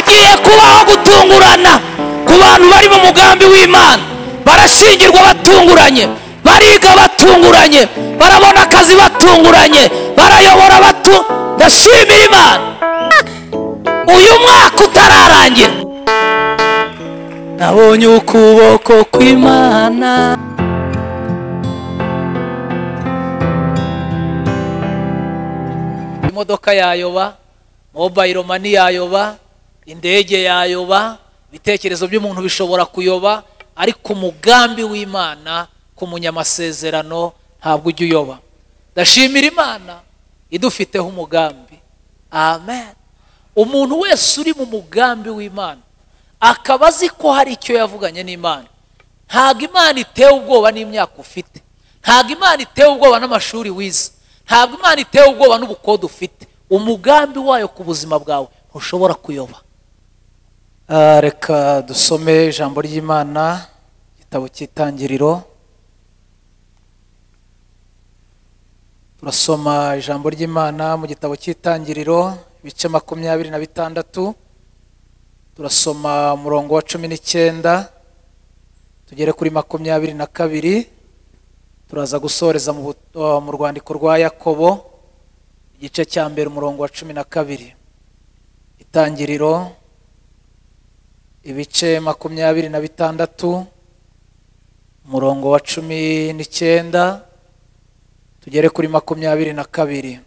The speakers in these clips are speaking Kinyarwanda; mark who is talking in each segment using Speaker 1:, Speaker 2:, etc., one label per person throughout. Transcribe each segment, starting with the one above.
Speaker 1: hagiye kubaho gutungurana ku bantu bari mu mugambi w'Imana. Barashingirwa batunguranye, bariga batunguranye, barabona akazi batunguranye, barayobora ndashimira Imana. Uyu mwaka utararangira nabonye ukuboko kw'Imana. Imodoka yayoba, mobile money yayoba, indege yayoba, ibitekerezo by'umuntu bishobora kuyoba, ariko umugambi w'Imana ku munyamasezerano ntabwo ujya uyoba. Ndashimira Imana idufiteho umugambi. Amen. Umuntu wese uri mu mugambi w'Imana akaba azi ko hari icyo yavuganye n'Imana, ntabwo Imana itewe ubwoba n'imyaka ufite, ntabwo Imana itewe ubwoba n'amashuri wize, ntabwo Imana itewe ubwoba n'ubukode ufite. Umugambi wayo ku buzima bwawe ntushobora kuyoba. Reka dusome ijambo ry'Imana, igitabo cy'Itangiriro. Turasoma ijambo ry'Imana mu gitabo cy'Itangiriro ibice 26. Turasoma umurongo wa 19 tugere kuri 22. Turaza gusoreza mu rwandiko rwa Yakobo igice cya mbere umurongo wa 12. Itangiriro ibice 26 umurongo wa 19 tugere kuri 22.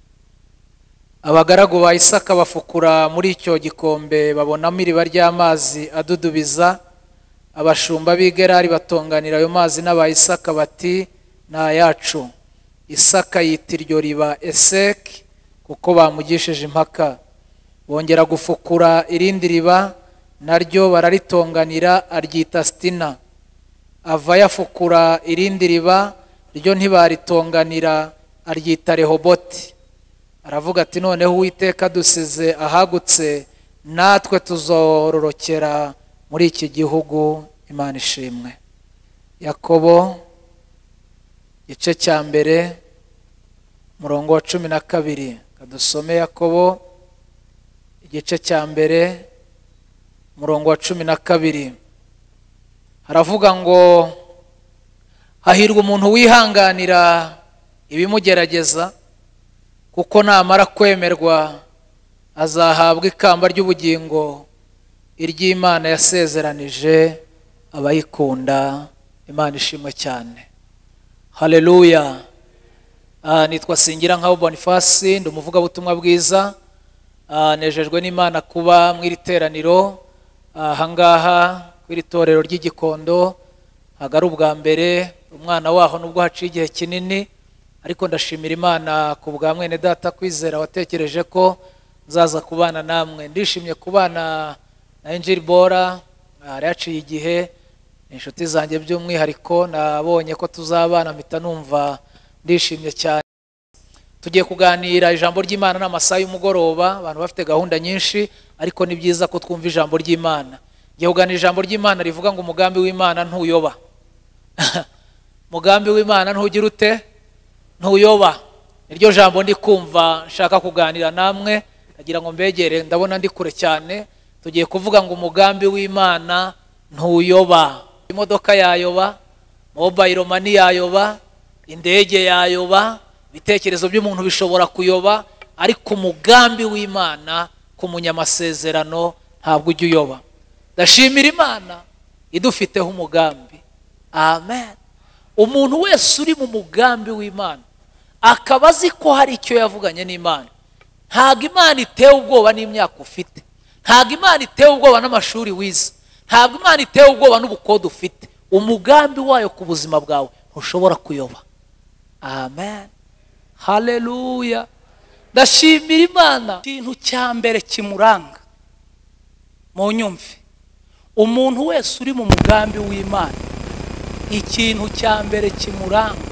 Speaker 1: Abagaragu ba Isaka bafukura muri icyo gikombe babonamo iriba ry'amazi adudubiza. Abashumba b'i Gerari batonganira ayo mazi n'aba Isaka bati na yacu. Isaka yita iryo riba Eseki kuko bamugishije impaka. Bongera gufukura irindi riba naryo bararitonganira aryita Sitina. Ava yafukura irindi riba ryo ntibaritonganira aryita Rehoboti. Aravuga ati noneho Uwiteka dusize ahagutse, natwe tuzororokera muri iki gihugu. Imana ishimwe. Yakobo igice cya mbere umurongo wa 12. Kadusome Yakobo igice cya mbere umurongo wa 12. Haravuga ngo hahirwa umuntu wihanganira ibimugerageza, kuko namara kwemerwa azahabwa ikamba ry'ubugingo iry'Imana yasezeranije abayikunda. Imana ishimwe cyane. Haleluya. Nitwa Singirankabo Boniface, ndi umuvugabutumwa bwiza. Nejejwe n'Imana kuba mu iri teraniro ahangaha kw'iri torero ry'Igikondo. Hagari ubwa mbere, umwana waho nubwo haciye igihe kinini, ariko ndashimira Imana ku bwa mwene data Kwizera watekereje ko nzaza kubana namwe. Ndishimye kubana na Bora, yaciye igihe, inshuti zanjye by'umwihariko nabonye ko tuzabana, mpita numva ndishimye cyane. Tugiye kuganira ijambo ry'Imana n'amasaha y'umugoroba, abantu bafite gahunda nyinshi, ariko ni byiza ko twumva ijambo ry'Imana. Ngiye kuganira ijambo ry'Imana rivuga ngo umugambi w'Imana ntuyoba. Umugambi w'Imana ntugira ute? Ntuyoba. Iryo jambo ndi kumva nshaka kuganira namwe, ndagira ngo mbegere, ndabona ndi kure cyane. Tugiye kuvuga ngo umugambi w'Imana ntuyoba. Imodoka yayoba, mobile money yayoba, indege yayoba, ibitekerezo by'umuntu bishobora kuyoba, ariko umugambi w'Imana ku munyamasezerano ntabwo ujya uyoba. Ndashimira Imana idufiteho umugambi. Amen. Umuntu wese uri mu mugambi w'Imana akaba azi ko hari icyo yavuganye n'Imana, ntabwo Imana itewe ubwoba n'imyaka ufite, ntabwo Imana itewe ubwoba n'amashuri wize, ntabwo Imana itewe ubwoba n'ubukode ufite. Umugambi wayo ku buzima bwawe ntushobora kuyoba. Amen. Haleluya. Ndashimira Imana. Ikintu cya mbere kimuranga mu nyumve, umuntu wese uri mu mugambi w'Imana, ikintu cya mbere kimuranga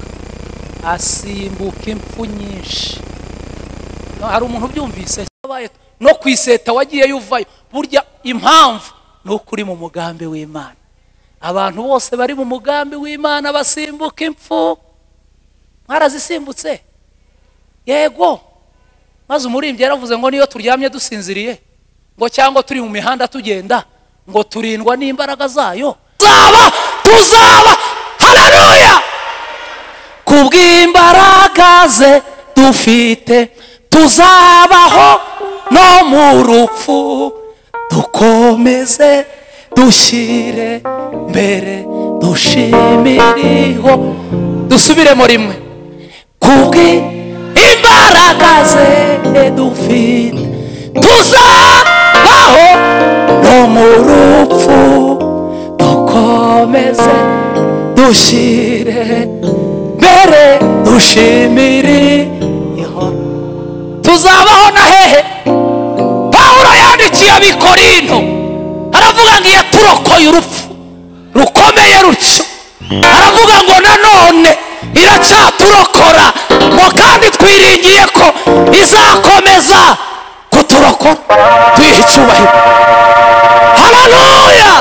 Speaker 1: asimbuka impfu nyinshi. Hari umuntu byumvise no kwiseta wagiye yuvayo, burya impamvu nuko uri mu mugambi w'Imana. Abantu bose bari mu mugambi w'Imana basimbuka impfu. Mwarazisimbutse? Yego. Maze umurimbyi yaravuze ngo niyo turyamye dusinziriye ngo cyangwa turi mu mihanda tugenda ngo turindwa n'imbaraga zayo tuzaba haleluya kubw'imbaraga ze dufite tuzabaho no mu rupfu dukomeze dushyire mbere dushimiriho dusubiremo rimwe kubw'imbaraga ze dufite tuzabaho no mu rupfu dukomeze dushyire mbere dushimiriho tuzabaho na hehe Pawulo yandikiye abikorinto aravuga ngo yaturokoye urupfu rukomeye rutyo aravuga ngo nanone iracyaturokora ngo kandi twiringiye ko izakomeza kuturokora tuyihe icyubahiro haleluya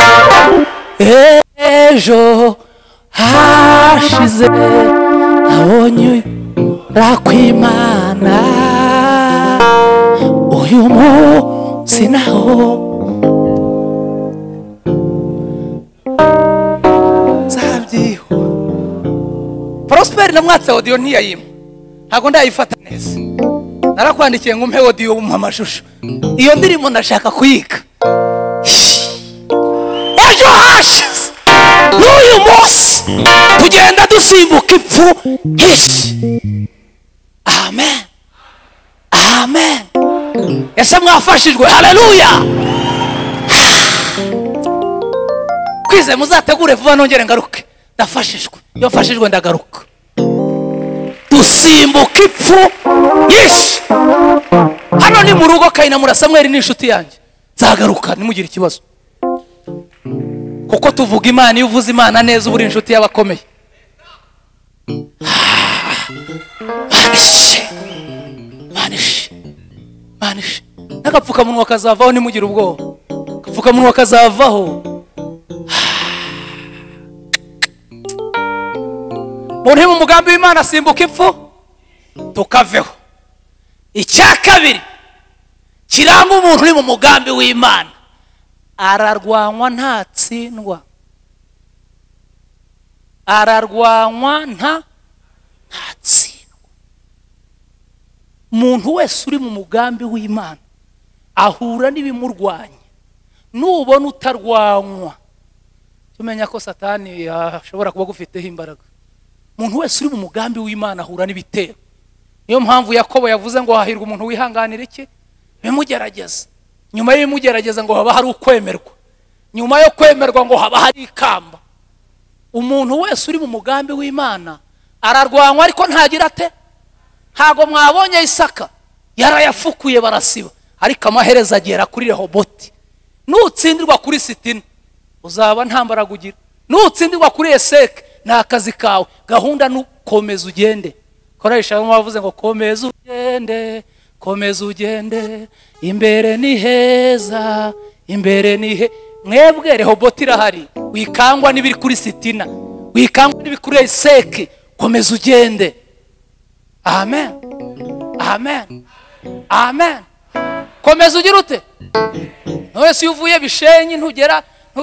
Speaker 1: ejo hashize nabonye rw'Imana uyu munsi naho zabyiho Prosper na mwatse audio ntiyayima ntago ndayifata neza narakwandikiye ngo mpe audio mu amashusho iyo ndirimbo ndashaka kuyiga ejo hashize n'uyu munsi tugenda dusimbuka ipfu amen amen ese mwafashijwe haleluya kwize muzategure vuba nongere ngaruke ndafashijwe iyo fashijwe ndagaruka dusimbuka ipfu hano ni mu rugo Kayina Murasamweli n'inshuti yanjye nzagaruka nimugire ikibazo kuko tuvuga Imana iyo uvuze Imana neza uburi inshuti y'abakomeye manishe n'agapfukamunwa kazavaho nimugire ubwoba agapfukamunwa kazavaho muntu mu mugambi w'Imana simbuka ipfu tukaveho icya kabiri kiranga umuntu uri mu mugambi w'Imana ararwanywa ntatsindwa ararwanywa ntatsindwa umuntu wese uri mu mugambi w'Imana ahura n'ibimurwanya nubona utarwanywa tumenya ko satani ashobora kuba gufiteho imbaraga umuntu wese uri mu mugambi w'Imana ahura n'ibitero niyo mpamvu Yakobo yavuze ngo hahirwa umuntu wihanganira iki bimugerageza nyuma y'ibimugerageza ngo haba hari ukwemerwa nyuma yo kwemerwa ngo haba hari ikamba umuntu wese uri mu mugambi w'Imana ararwanywa ariko ntagira ate ntago mwabonye Isaka yarayafukuye barasiba ariko amaherezo agera kuri Rehoboti nutsindirwa kuri Sitina uzaba ntambaraga ugira nutsindirwa kuri Eseke nta kazi kawe gahunda nukomeza ugende koresha bavuze ngo komeza ugende imbere ni heza imbere ni mwebwe Rehoboti irahari wikangwa n'ibiri kuri Sitina wikangwa n'ibiri kuri Eseke komeza ugende amen amen amen komeza ugira ute wese uvuye Bishenyi ntugera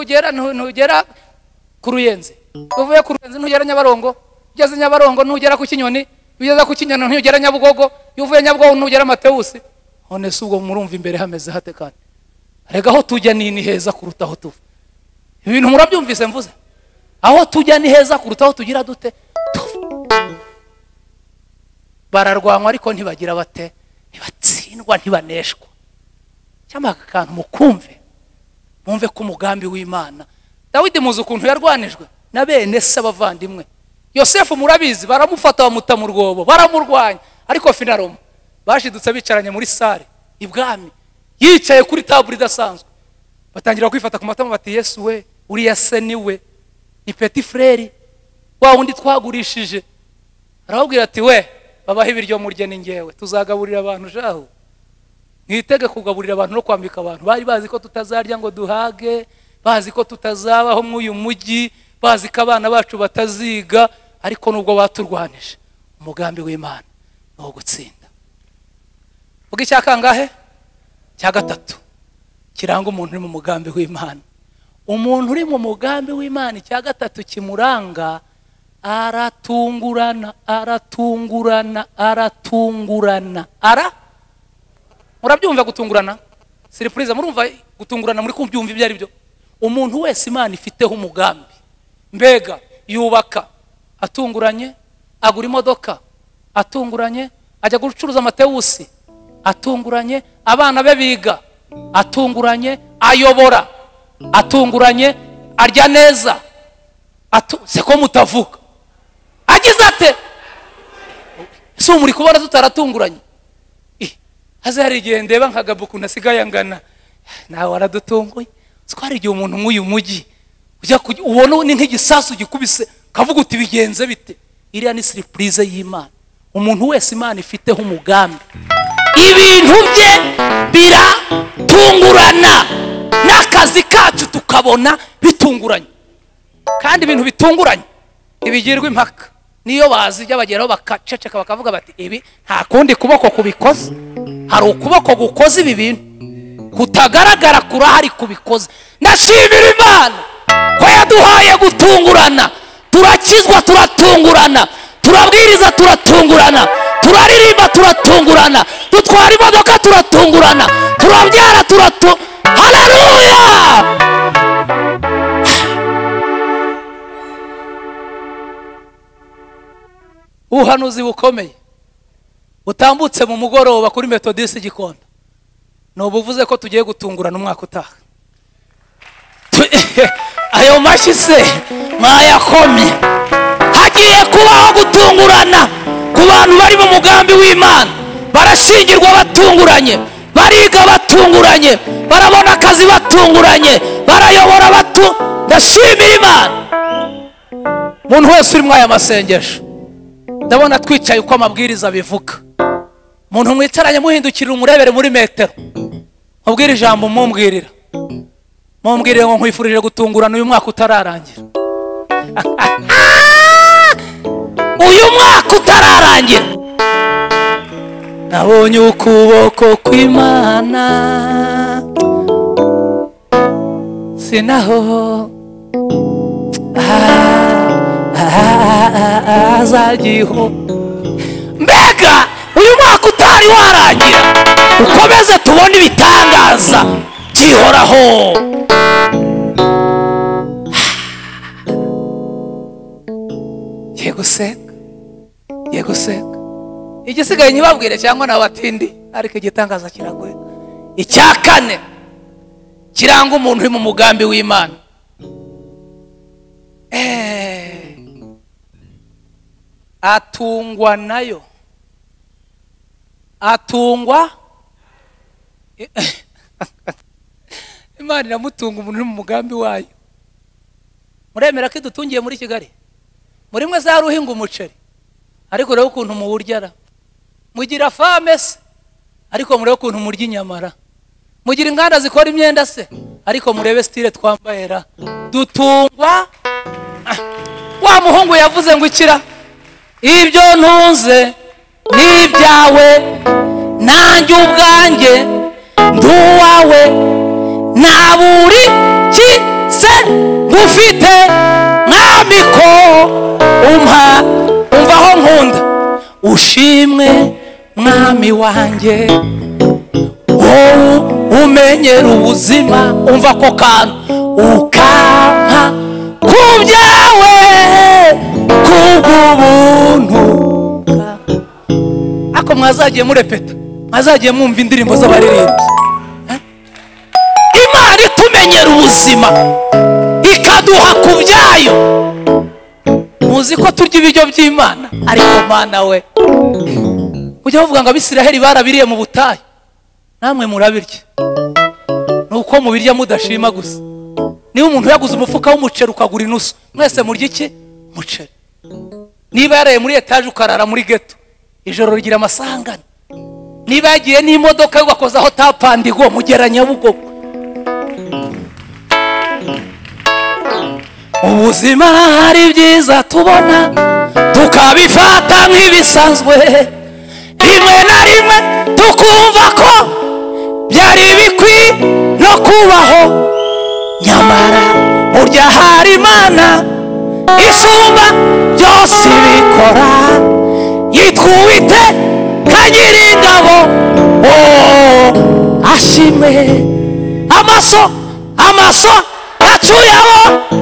Speaker 1: ku Ruyenzi uvuye ku Ruyenzi ntugera Nyabarongo ugeze Nyabarongo ntugera ku Kinyoni ugeze ku Kinyoni ntugera Nyabugogo uvuye Nyabugogo ntugera Matewusi none se ubwo murumva imbere hameze hate kandi rega aho tujya ni heza kuruta aho tuva ibintu murabyumvise mvuze aho tujya ni heza kuruta aho tugira dute bararwanywa ariko ntibagira bate ntibatsindwa ntibaneshwa cyangwa akantu mukumve mumve ko umugambi w'Imana Dawidi muzi ukuntu yarwanijwe na bene se abavandimwe Yosefu murabizi baramufata bamuta mu rwobo baramurwanya ariko Finaroma bashidutse bicaranye muri sare ibwami yicaye kuri table idasanzwe batangira kwifata ku matama bati Yesu we uriya se ni we ni petit frère wa wundi twagurishije arababwira ati we babaho ibiryo murye ni ngewe tuzagaburira abantu jaho mwitege kugaburira abantu no kwambika abantu bari bazi ko tutazarya ngo duhage bazi ko tutazabaho mu uyu mujyi bazi ko abana bacu bataziga ariko nubwo baturwanije umugambi w'Imana no gutsinda vuga icya kangahe cya gatatu
Speaker 2: kiranga umuntu uri mu mugambi w'Imana. Umuntu uri mu mugambi w'Imana icya gatatu kimuranga, aratungurana. Murabyumva gutungurana? Surprise, murumva gutungurana, muri kumbyumva ibyo ari byo? Umuntu wese Imana ifiteho umugambi, mbega yubaka atunguranye, agura imodoka atunguranye, ajya gucuruza amatewusi atunguranye, abana be biga atunguranye, ayobora atunguranye, arya neza seko mutavuga agize ate. So muri kubona tutaratunguranye? Haze hari igihe ndeba nkagabuku nasigaye angana, nawe waradutunguye. Twari igihe umuntu nk'uyu mujyi ujya ubona ni nk'igisasu gikubise kavuga uti bigenze bite. Iriya ni surprise y'Imana. Umuntu wese Imana ifiteho umugambi, ibintu bye biratungurana, n'akazi kacu tukabona bitunguranye. Kandi ibintu bitunguranye ibigirwa impaka, niyo bazijya bageraho bakaceceka bakavuga bati ibi nta kundi kuboko kubikoze. Hari ukuboko gukoze ibi bintu kutagaragara kurahari kubikoze. Ndashimira Imana ko yaduhaye gutungurana. Turakizwa turatungurana, turabwiriza turatungurana, turaririmba turatungurana, dutwara imodoka turatungurana, turabyara haleluya. Ubuhanuzi bukomeye butambutse mu mugoroba kuri Methodist Gikondo, no buvuze ko tugiye gutungurana umwaka utaha. Ayo mashyi se mwayakomye. Hagiye kubaho gutungurana ku bantu bari mu mugambi w'Imana. Barashingirwa batunguranye, bariga batunguranye, barabona akazi batunguranye, barayobora ndashimira Imana. Umuntu wese uri mwaya masengesho, ndabona twicaye uko amabwiriza bivuga. Umuntu mwicaranye muhindukirira umurebere muri metero, mubwire ijambo mumbwirira, mumbwirire ngo nkwifurije gutungurana uyu mwaka utararangira. Uyu mwaka utararangira nabonye ukuboko kw'Imana, sinaho azagiho. Mbega uyu mwaka utari warangira, ukomeze tubone ibitangaza byihoraho. Yeguseka igisigaye nyibabwire cyangwa nabatindi, ariko igitangaza kiragoye. Icya kane kiranga umuntu uri mu mugambi w'Imana, atungwa nayo. Atungwa Imana iramutunga umuntu uri mu mugambi wayo. Muremera ko idutungiye muri Kigali? Muri mwe za ruhinga umuceri, ariko rero ukuntu muwuryara. Mugira fame se, ariko murebe ukuntu murya inyamara. Mugira inganda zikora imyenda se, ariko murebe style twambayera. Dutungwa. Wa muhungu yavuze ngo ikira, ibyo ntunze n'ibyawe, nanjye ubwanjye nduwawe, naburi kise ngufite mwamiko umvaho nkunda. Ushimwe mwami wanjye, wowe umenyera ubuzima, umva ko kantu ukampa kubyawe kubw'ubuntu. Ako mwazagiye murepeta, mwazagiye mwumva indirimbo z'abaririmbyi. Imana itumenyera ubuzima ikaduha kubyayo. Muzi ko turya ibiryo by'Imana, ariko Mana we ujya uvuga ngo Abisiraheli barabiriye mu butayu, namwe murabirya. Nuko mubirya mudashima gusa. Niba umuntu yaguze umufuka w'umuceri ukagura inusu, mwese murya iki? Umuceri. Niba yaraye muri etaje ukarara muri ghetto, ijoro rigira amasangano. Niba yagiye n'imodoka ugakozaho tapandigo mugera Nyabugogo. Ubuzima hari byiza tubona tukabifata nk'ibisanzwe, rimwe na rimwe tukumva ko byari bikwiye no kubaho, nyamara burya hari Imana isumba byose ibikora, yitwa Uwiteka Nyiringabo. Ashimwe amaso yacu yabo,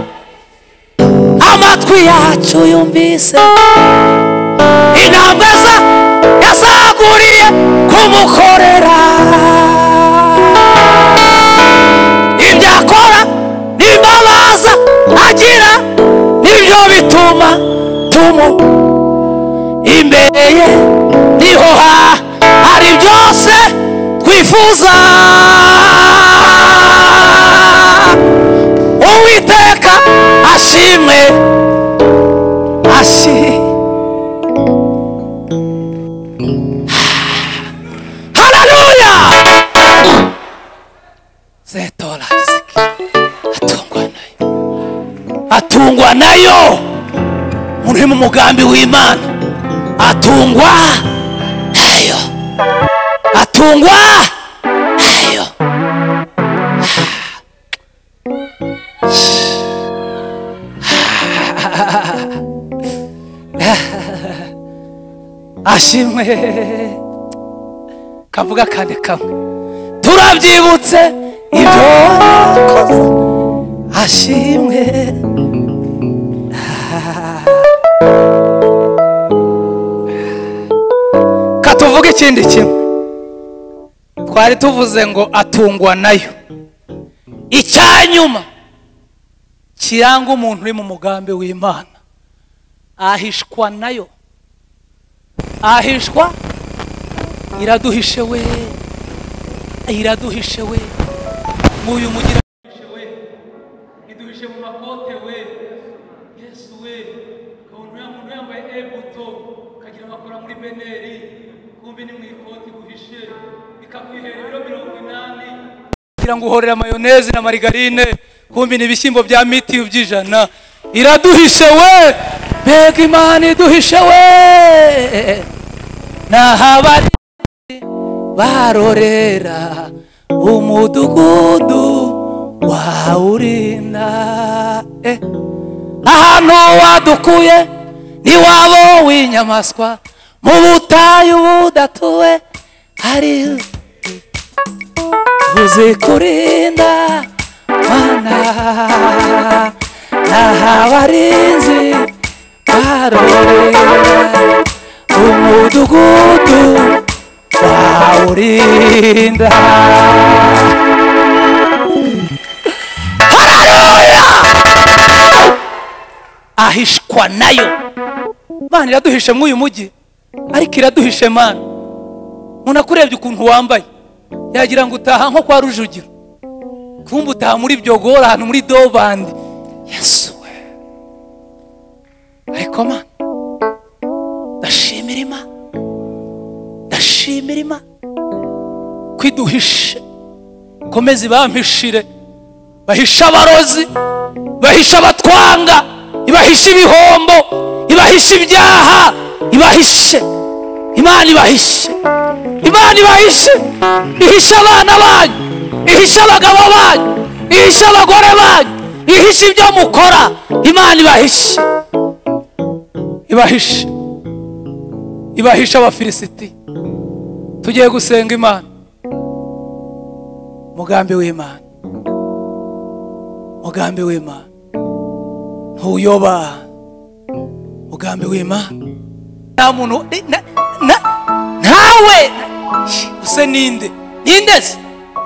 Speaker 2: amatwi yacu yumvise intambwe yazaguriye kumukorera, ibyo akora n'imbabaza agira nibyo bituma imbere ye niho hari byose twifuza. Uwiteka ashimwe, haleluya. Zetora atungwa nayo muri mu mugambi w'Imana, atungwa nayo. Ashimwe kavuga kandi kamwe, turabyibutse ibyo yakoze. Ashimwe katuvuga ikindi kimwe. Twari tuvuze ngo atungwa nayo. Icyanyuma kiranga umuntu uri mu mugambi w'Imana, ahishwa nayo. Ahishwa iraduhishe we, muyu mugira iduhishe mu makote we. Yesu we, umuntu yambaye ebuto kagira bakora muri beneri, kumbi ni mu ikoti guhishe, bikakwihera ibiro 80 kugira ngo uhorera mayoneze na marigarine, kumbi ni ibishyimbo bya miti by'ijana. Iraduhishe we, mbega Imana iduhishe we. Nahabari barorera umudugudu wa Urinda, ahantu wadukuye niwabo w'inyamaswa, mu butayu budatuwe hari uzi kurinda Mana. Nahabarinzi barorera umudugudu wa Urinda. Haleluya. Ahishwa nayo. Mana iraduhishe mw'uyu mujyi, ariko iraduhishe Mana. Munakurebye ukuntu wambaye, yagira ngo utaha nko kwa Rujugiro, kumbe utaha muri Byogora, ahantu muri Dobandi. Yesu we, ariko Mana ndashimira Imana kwiduhishe. Komeza bampishire, bahisha abarozi, bahisha abatwanga, ibahisha ibihombo, ibahisha ibyaha, Imana ibahishe, ihisha abana banyu, ihisha abagabo banyu, ihisha abagore banyu, ihisha ibyo mukora. Imana ibahisha abafilisiti. Tugiye gusenga Imana. Mugambi w'Imana ntuyoba. Mugambi w'Imana nta muntu ntawe use nindeze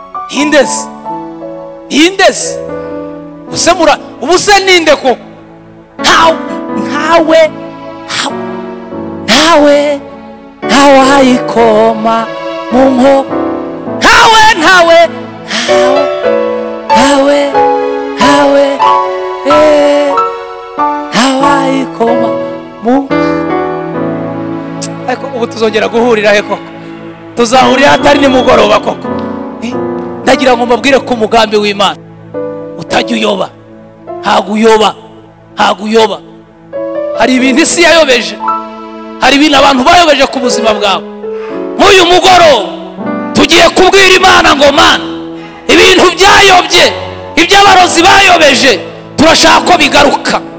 Speaker 2: use mura ubuse ninde ko ntawe ayikoma mu nko, ntawe ayikoma mu. Ariko ubu tuzongera guhurira he koko? Tuzahurira hatari nimugoroba koko? Ndagira ngo mbabwire ko umugambi w'Imana utajya uyoba, ntaguyoba. Hari ibintu isi yayobeje, hari ibintu abantu bayobeje ku buzima bwawe. Nk'uyu mugoroba tugiye kubwira Imana ngo Mana ibintu byayobye, iby'abarozi bayobeje turashaka ko bigaruka.